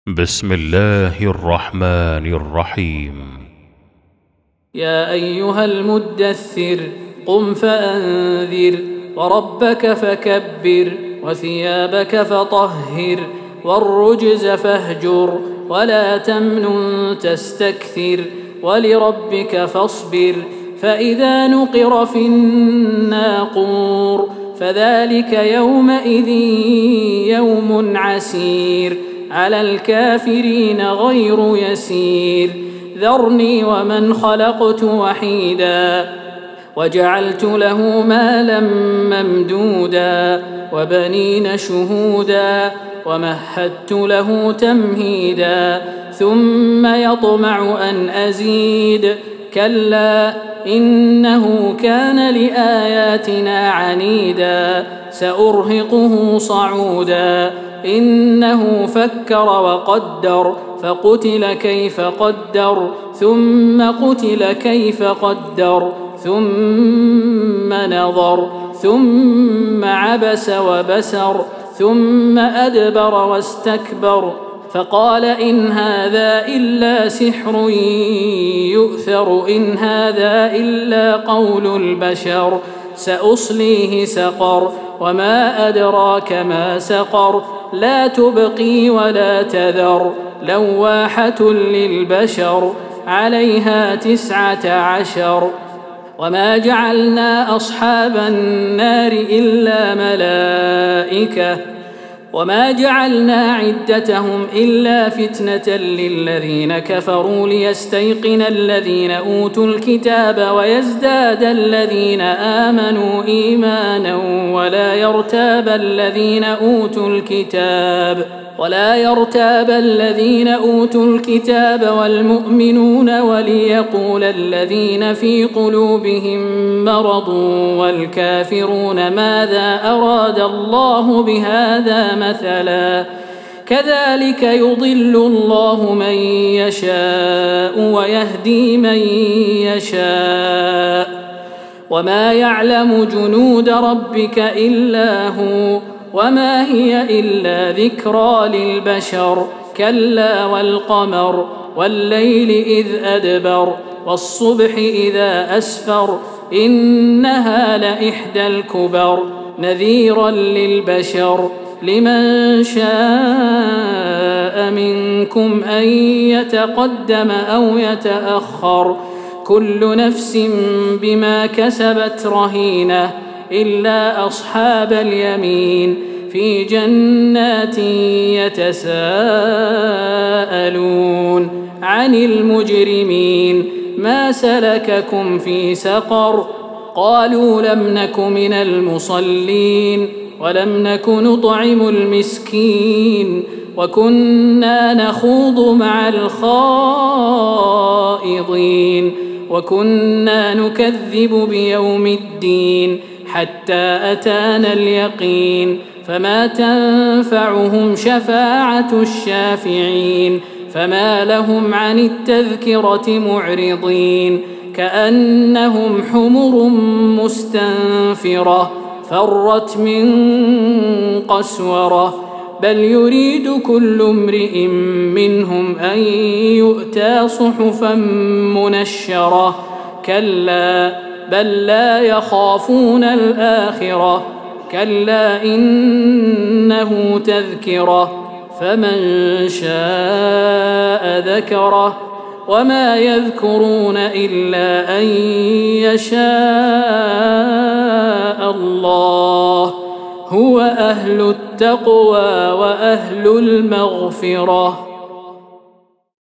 بسم الله الرحمن الرحيم. يا أيها المدثر قم فأنذر وربك فكبر وثيابك فطهر والرجز فاهجر ولا تمنن تستكثر ولربك فاصبر فإذا نقر في الناقور فذلك يومئذ يوم عسير على الكافرين غير يسير ذرني ومن خلقت وحيدا وجعلت له مالا ممدودا وبنين شهودا ومهدت له تمهيدا ثم يطمع أن أزيد كلا إنه كان لآياتنا عنيدا سأرهقه صعودا إنه فكر وقدر فقتل كيف قدر ثم قتل كيف قدر ثم نظر ثم عبس وبسر ثم أدبر واستكبر فقال إن هذا إلا سحر يؤثر إن هذا إلا قول البشر سأصليه سقر وما أدراك ما سقر لا تبقي ولا تذر لواحة للبشر عليها 19 وما جعلنا أصحاب النار إلا ملائكة وما جعلنا عدتهم إلا فتنة للذين كفروا ليستيقن الذين أوتوا الكتاب ويزداد الذين آمنوا إيمانا ولا يرتاب الذين أوتوا الكتاب والمؤمنون وليقول الذين في قلوبهم مرض والكافرون ماذا أراد الله بهذا مثلا كذلك يضل الله من يشاء ويهدي من يشاء وما يعلم جنود ربك إلا هو وما هي إلا ذكرى للبشر كلا والقمر والليل إذ أدبر والصبح إذا أسفر إنها لإحدى الكبر نذيرا للبشر لمن شاء منكم أن يتقدم أو يتأخر كل نفس بما كسبت رهينة إلا أصحاب اليمين في جنات يتساءلون عن المجرمين ما سلككم في سقر قالوا لم نك من المصلين ولم نك نطعم المسكين وكنا نخوض مع الخائضين وكنا نكذب بيوم الدين حتى أتانا اليقين فما تنفعهم شفاعة الشافعين فما لهم عن التذكرة معرضين كأنهم حمر مستنفرة فرت من قسورة بل يريد كل امرئ منهم أن يؤتى صحفا منشرة كلا بل لا يخافون الآخرة كلا إنه تذكرة فمن شاء ذكره وما يذكرون إلا أن يشاء الله هو أهل التقوى وأهل المغفرة.